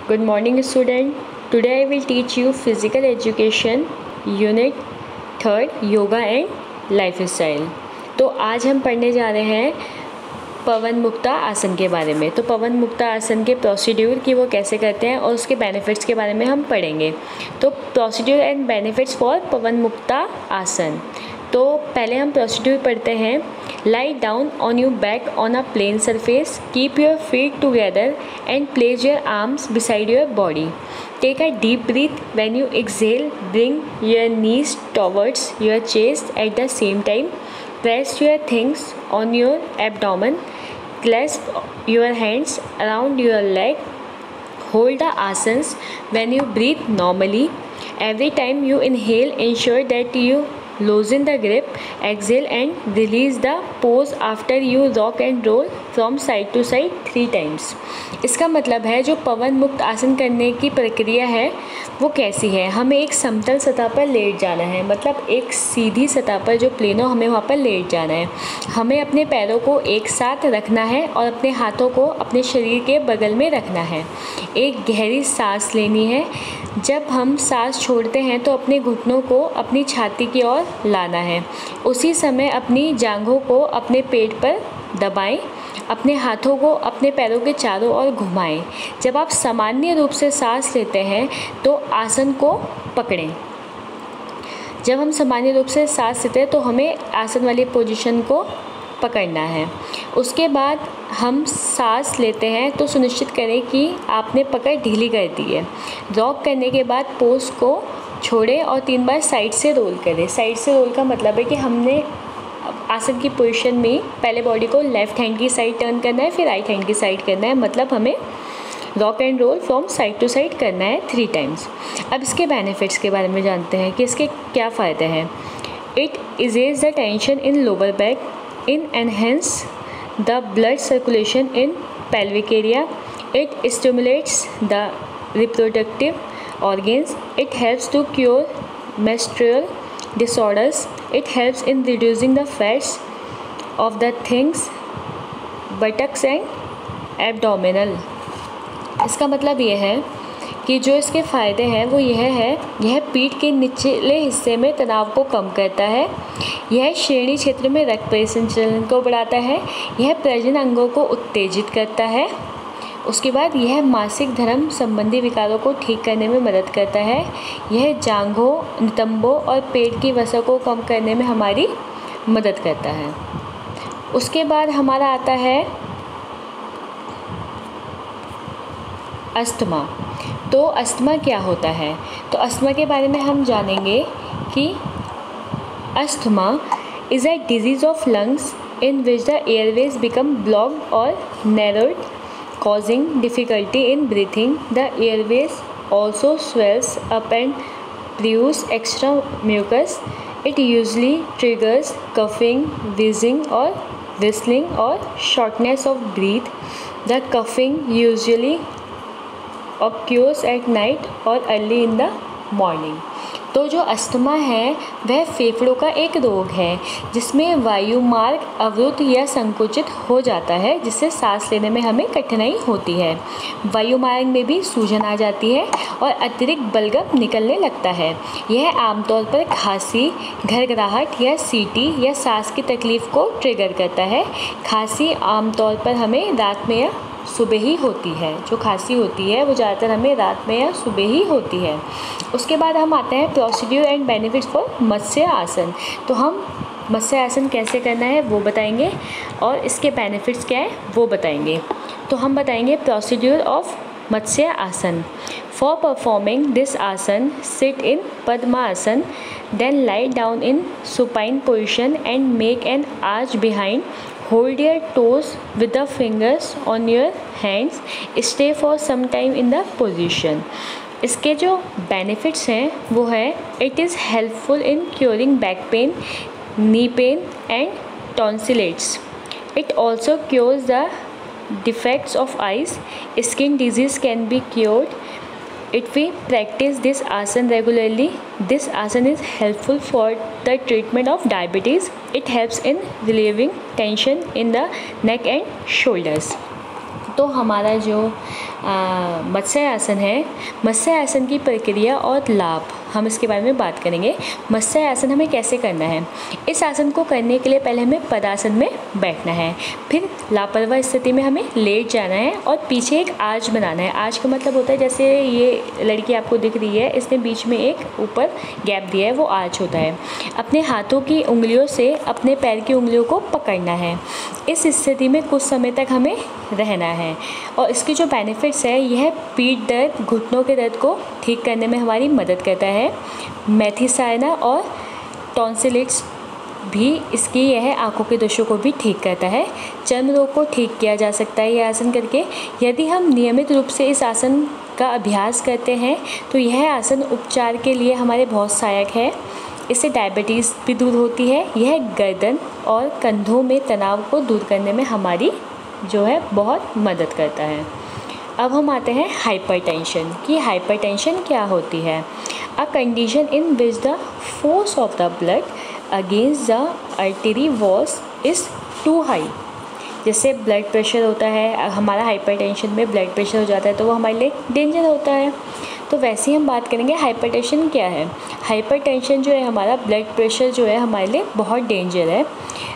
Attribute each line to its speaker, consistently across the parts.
Speaker 1: Good morning student. Today I will teach you physical education unit 3rd yoga and lifestyle. तो आज हम पढ़ने जा रहे हैं पवन मुक्ता आसन के बारे में। तो पवन मुक्ता आसन के प्रोसीड्यूर की वो कैसे करते हैं और उसके बेनिफिट्स के बारे में हम पढ़ेंगे। तो procedure and benefits for pawan mukta asana. तो पहले हम प्रोसीड्यूर पढ़ते हैं। Lie down on your back on a plane surface, keep your feet together and place your arms beside your body. Take a deep breath when you exhale, bring your knees towards your chest at the same time. Press your things on your abdomen, clasp your hands around your leg, hold the asanas when you breathe normally. Every time you inhale, ensure that you loosen the grip, exhale and release the pose after you rock and roll from side to side 3 times. इसका मतलब है जो पवन मुक्त आसन करने की प्रक्रिया है वो कैसी है। हमें एक समतल सतह पर लेट जाना है, मतलब एक सीधी सतह पर जो प्लेन हो हमें वहाँ पर लेट जाना है। हमें अपने पैरों को एक साथ रखना है और अपने हाथों को अपने शरीर के बगल में रखना है। एक गहरी सांस लेनी है। जब हम सांस छोड़ते हैं तो अपने घुटनों को अपनी छाती की ओर लाना है। उसी समय अपनी जांघों को अपने पेट पर दबाएं। अपने हाथों को अपने पैरों के चारों ओर घुमाएं। जब आप सामान्य रूप से सांस लेते हैं तो आसन को पकड़ें। जब हम सामान्य रूप से सांस लेते हैं तो हमें आसन वाली पोजीशन को पकड़ना है। उसके बाद हम सांस लेते हैं तो सुनिश्चित करें कि आपने पकड़ ढीली कर दी है। रॉक करने के बाद पोज को छोड़ें और 3 बार साइड से रोल करें। साइड से रोल का मतलब है कि हमने आसन की पोजीशन में पहले बॉडी को लेफ़्ट हैंड की साइड टर्न करना है, फिर राइट हैंड की साइड करना है। मतलब हमें rock and roll from side to side करना है 3 टाइम्स। अब इसके बेनिफिट्स के बारे में जानते हैं कि इसके क्या फ़ायदे हैं। It eases the tension in lower back, in enhance the blood circulation in pelvic area. It stimulates the reproductive organs. It helps to cure menstrual disorders. It helps in reducing the fats of the thighs, buttocks and abdominal. इसका मतलब ये है कि जो इसके फ़ायदे हैं वो यह पीठ के निचले हिस्से में तनाव को कम करता है। यह श्रेणी क्षेत्र में रक्त परिसंचलन को बढ़ाता है। यह प्रजनन अंगों को उत्तेजित करता है। उसके बाद यह मासिक धर्म संबंधी विकारों को ठीक करने में मदद करता है। यह जांघों, नितंबों और पेट की वसा को कम करने में हमारी मदद करता है। उसके बाद हमारा आता है अस्थमा। तो अस्थमा क्या होता है? तो अस्थमा के बारे में हम जानेंगे कि asthma is a disease of lungs in which the airways become blocked और narrowed, causing difficulty in breathing. The airways also swells up and produce extra mucus. It usually triggers coughing, wheezing or whistling or shortness of breath. The coughing usually occurs at night or early in the morning. तो जो asthma है वह फेफड़ों का एक रोग है जिसमें वायु मार्ग अवरुद्ध या संकुचित हो जाता है, जिससे सांस लेने में हमें कठिनाई होती है। वायु मार्ग में भी सूजन आ जाती है और अतिरिक्त बलगम निकलने लगता है। यह आमतौर पर खांसी, घरघराहट या सीटी या सांस की तकलीफ़ को ट्रिगर करता है। खांसी आमतौर पर हमें रात में या सुबह ही होती है। जो खांसी होती है वो ज़्यादातर हमें रात में या सुबह ही होती है। उसके बाद हम आते हैं procedure and benefits for matsya asana. तो हम मत्स्य आसन कैसे करना है वो बताएंगे और इसके बेनिफिट्स क्या है वो बताएंगे। तो हम बताएंगे procedure of matsya asana. For performing this asana, sit in padmasana, then lie down in supine position and make an arch behind. Hold your toes with the fingers on your hands. Stay for some time in the position. इसके जो benefits हैं वो है it is helpful in curing back pain, knee pain and tonsillates. It also cures the defects of eyes. Skin disease can be cured if we practice this asan regularly. This asan is helpful for the treatment of diabetes. It helps in relieving tension in the neck and shoulders. तो हमारा जो मत्स्य आसन है, मत्स्य आसन की प्रक्रिया और लाभ हम इसके बारे में बात करेंगे। मत्स्य आसन हमें कैसे करना है। इस आसन को करने के लिए पहले हमें पदासन में बैठना है, फिर लापरवाह स्थिति में हमें लेट जाना है और पीछे एक आर्च बनाना है। आर्च का मतलब होता है, जैसे ये लड़की आपको दिख रही है, इसने बीच में एक ऊपर गैप दिया है, वो आर्च होता है। अपने हाथों की उंगलियों से अपने पैर की उंगलियों को पकड़ना है। इस स्थिति में कुछ समय तक हमें रहना है और इसकी जो बेनिफिट्स है, यह पीठ दर्द, घुटनों के दर्द को ठीक करने में हमारी मदद करता है। मेथिसायना और टॉन्सिलिट्स भी इसकी, यह आंखों के दोषों को भी ठीक करता है। चर्म रोग को ठीक किया जा सकता है यह आसन करके। यदि हम नियमित रूप से इस आसन का अभ्यास करते हैं तो यह आसन उपचार के लिए हमारे बहुत सहायक है। इससे डायबिटीज़ भी दूर होती है। यह गर्दन और कंधों में तनाव को दूर करने में हमारी जो है बहुत मदद करता है। अब हम आते हैं हाइपरटेंशन कि हाइपरटेंशन क्या होती है। A condition in which the force of the blood against the artery walls is too high. जैसे ब्लड प्रेशर होता है, हमारा हाइपरटेंशन में ब्लड प्रेशर हो जाता है तो वो हमारे लिए डेंजर होता है। तो वैसे ही हम बात करेंगे हाइपरटेंशन क्या है। हाइपरटेंशन जो है, हमारा ब्लड प्रेशर जो है हमारे लिए बहुत डेंजर है।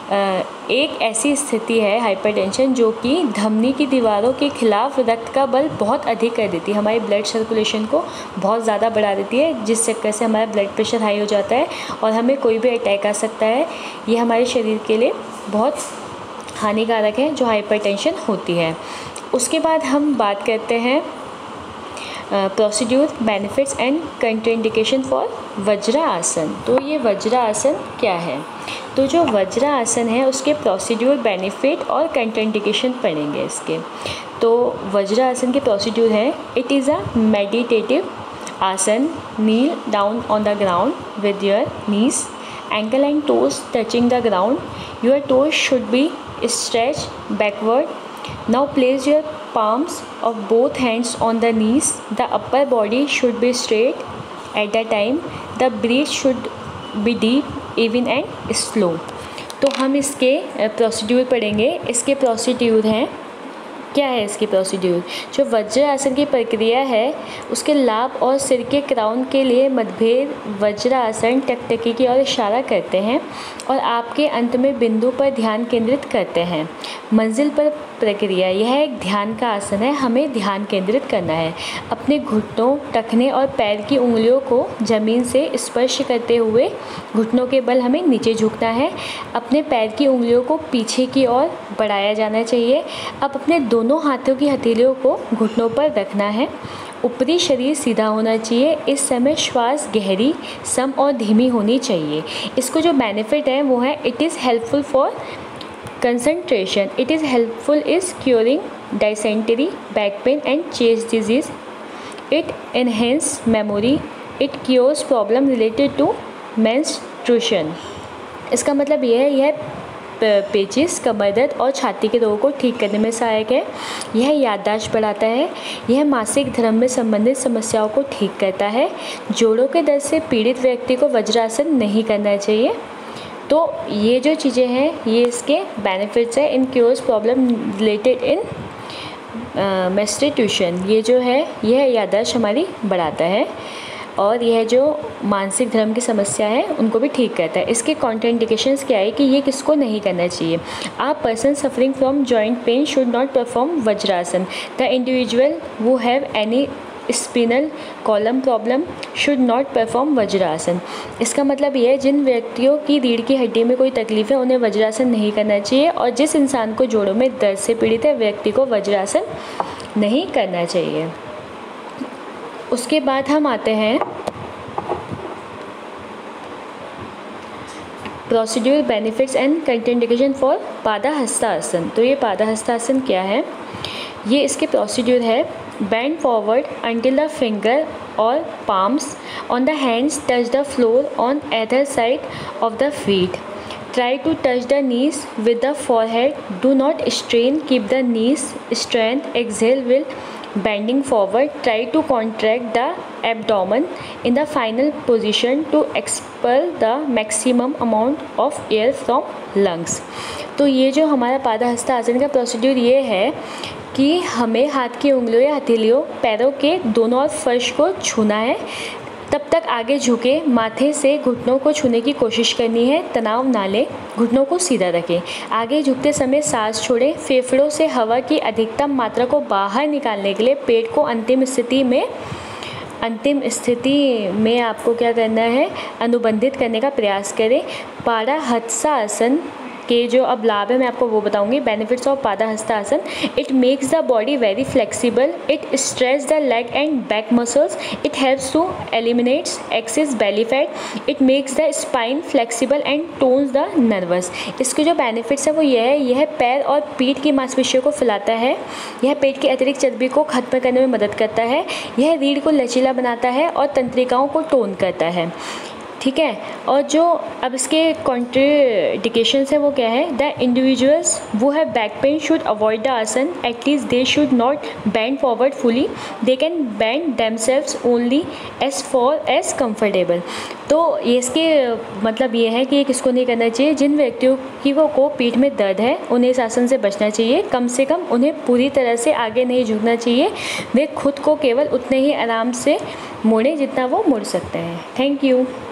Speaker 1: एक ऐसी स्थिति है हाइपरटेंशन जो कि धमनी की दीवारों के खिलाफ रक्त का बल बहुत अधिक कर देती है, हमारी ब्लड सर्कुलेशन को बहुत ज़्यादा बढ़ा देती है, जिस चक्कर से हमारा ब्लड प्रेशर हाई हो जाता है और हमें कोई भी अटैक आ सकता है। ये हमारे शरीर के लिए बहुत हानिकारक है जो हाइपरटेंशन होती है। उसके बाद हम बात करते हैं procedure, benefits and contraindication for vajrasana. तो ये वज्रासन क्या है। तो जो वज्रासन है उसके प्रोसीड्यूर, बेनिफिट और कंट्राइंडिकेशन पढ़ेंगे इसके। तो वज्रासन के प्रोसीड्यूर है, it is a meditative asana. Kneel down on the ground with your knees, ankle and toes touching the ground. Your toes should be stretched backward. Now place your palms of both hands on the knees. The upper body should be straight at the time. The breath should be deep, even and slow. तो हम इसके procedure पढ़ेंगे। इसके procedure हैं, क्या है इसकी procedure. जो वज्रासन की प्रक्रिया है उसके लाभ और सिर के क्राउन के लिए मतभेद वज्रासन टकटकी की ओर इशारा करते हैं और आपके अंत में बिंदु पर ध्यान केंद्रित करते हैं। मंजिल पर प्रक्रिया, यह एक ध्यान का आसन है, हमें ध्यान केंद्रित करना है। अपने घुटनों, टखने और पैर की उंगलियों को ज़मीन से स्पर्श करते हुए घुटनों के बल हमें नीचे झुकना है। अपने पैर की उंगलियों को पीछे की ओर बढ़ाया जाना चाहिए। अब अपने दोनों हाथों की हथेलियों को घुटनों पर रखना है। ऊपरी शरीर सीधा होना चाहिए। इस समय श्वास गहरी, सम और धीमी होनी चाहिए। इसको जो बेनिफिट है वो है, it is helpful for concentration, it is helpful is curing dysentery, back pain and chest disease, it enhance memory, it cures problem related to menstruation. इसका मतलब ये है, यह पेचिस, कमर दर्द और छाती के रोगों को ठीक करने में सहायक है। यह याददाश्त बढ़ाता है। यह मासिक धर्म में संबंधित समस्याओं को ठीक करता है। जोड़ों के दर्द से पीड़ित व्यक्ति को वज्रासन नहीं करना चाहिए। तो ये जो चीज़ें हैं ये इसके बेनिफिट्स है। In cures problem related in menstruation, ये जो है यह याददाश्त हमारी बढ़ाता है और यह जो मानसिक धर्म की समस्या है उनको भी ठीक करता है। इसके कॉन्ट्राइंडिकेशंस क्या है कि ये किसको नहीं करना चाहिए। A person suffering from joint pain should not perform vajrasana. The individual who have any spinal column problem should not perform vajrasana. इसका मतलब यह है, जिन व्यक्तियों की रीढ़ की हड्डी में कोई तकलीफ है उन्हें वज्रासन नहीं करना चाहिए और जिस इंसान को जोड़ों में दर्द से पीड़ित है व्यक्ति को वज्रासन नहीं करना चाहिए। उसके बाद हम आते हैं procedure, benefits and contraindication for padahastasana. तो ये पादहस्तासन क्या है, ये इसके प्रोसीड्यूर है। Bend forward until the finger और palms on the hands touch the floor on either side of the feet. Try to touch the knees with the forehead. Do not strain. Keep the knees straight. Exhale while bending forward. Try to contract the abdomen in the final position to expel the maximum amount of air from lungs. तो ये जो हमारा पादहस्तासन का procedure ये है कि हमें हाथ की उंगलियों या हथेलियों पैरों के दोनों ओर फर्श को छूना है। तब तक आगे झुके माथे से घुटनों को छूने की कोशिश करनी है। तनाव ना लें, घुटनों को सीधा रखें। आगे झुकते समय सांस छोड़ें। फेफड़ों से हवा की अधिकतम मात्रा को बाहर निकालने के लिए पेट को अंतिम स्थिति में आपको क्या करना है, अनुबंधित करने का प्रयास करें। पादाहस्तासन के जो अब लाभ है मैं आपको वो बताऊंगी। Benefits of padahastasana: it makes the body very flexible, it stretch the leg and back muscles, it helps to eliminates excess belly fat, it makes the spine flexible and tones the nervous. इसके जो benefits है वो ये है, यह पैर और पीठ की मांसपेशियों को फैलाता है, यह पेट की अतिरिक्त चर्बी को खत्म करने में मदद करता है, यह रीढ़ को लचीला बनाता है और तंत्रिकाओं को टोन करता है। ठीक है। और जो अब इसके कॉन्ट्राइंडिकेशंस है वो क्या है, द इंडिविजुअल्स वो है back pain should avoid the asana, at least they should not bend forward fully, they can bend themselves only as far as comfortable. तो ये इसके मतलब ये है कि किसको नहीं करना चाहिए, जिन व्यक्तियों की को पीठ में दर्द है उन्हें इस आसन से बचना चाहिए। कम से कम उन्हें पूरी तरह से आगे नहीं झुकना चाहिए, वे खुद को केवल उतने ही आराम से मोड़ें जितना वो मुड़ सकते हैं। Thank you.